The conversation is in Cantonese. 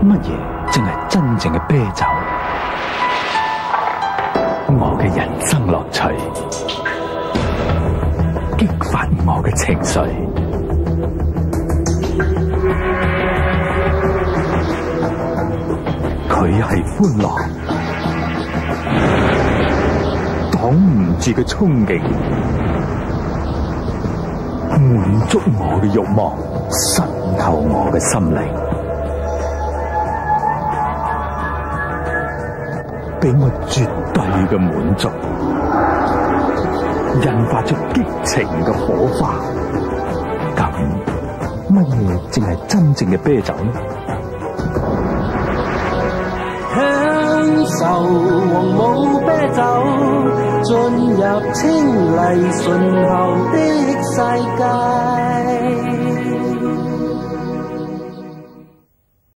乜嘢正係真正嘅啤酒？我嘅人生樂趣，激發我嘅情緒。佢係歡樂，擋唔住嘅衝勁，滿足我嘅慾望，滲透我嘅心靈，俾我絕對嘅滿足，引發出激情嘅火花。咁乜嘢正係真正嘅啤酒呢？ 享受黃母啤酒，進入清麗醇厚的世界。